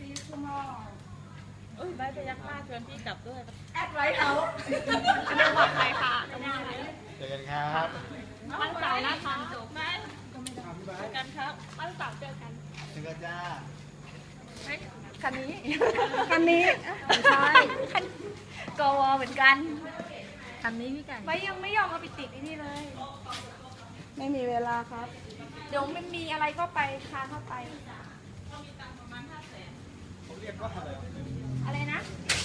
เอ้ยใบพยักหน้าชวนพี่กลับด้วยแอดไว้เขาจะบอกใครค่ะเจอกันครับวันเสาร์นะคะไม่เจอกันครับวันเสาร์เจอกันเจอกันจ้าคันนี้คันนี้ใช่คันกวเหมือนกันคันนี้พี่ไก่ไว้ยังไม่ยอมเอาไปติดที่นี่เลยไม่มีเวลาครับเดี๋ยวมันมีอะไรก็ไปค้างเข้าไปผมเรียกว่าอะไรนะ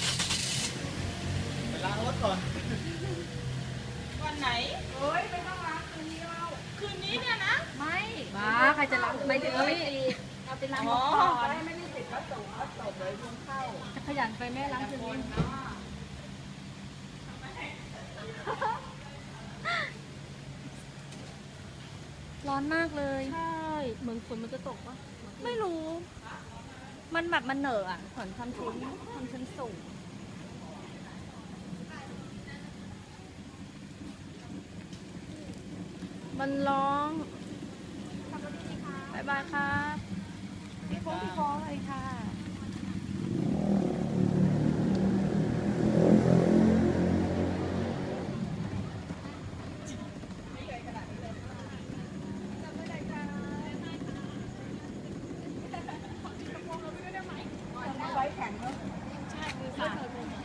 ไปล้างรถก่อนวันไหนโอ้ยไม่ต้องล้างคืนนี้เราคืนนี้เนี่ยนะไม่บ้าใครจะล้างไม่ถึงเอาไปติดเอาไปล้างก่อนไม่ได้ติดก็ส่งเลยลงเข้าจะขยันไปแม่ล้างคืนนี้ร้อนมากเลยใช่เหมือนฝนมันจะตกปะไม่รู้มันแบบมันเหนอะอ่ะผลทำชั้นสูงมันร้องบายบายครับพี่โค้งเลยค่ะไว้แข็งเนอะใช่คือค่ะ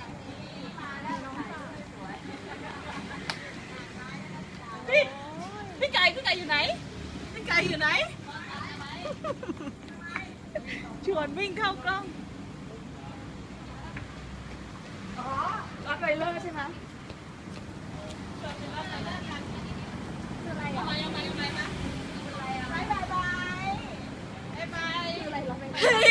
พี่ไก่อยู่ไหนพี่ไก่อยู่ไหนชวนวิ่งเข้ากล้องอ๋อรับไวเลอร์ใช่ไหมคืออะไรอ่ะยังไงมาบายบายบายบายคืออะไรรับไวเลอร์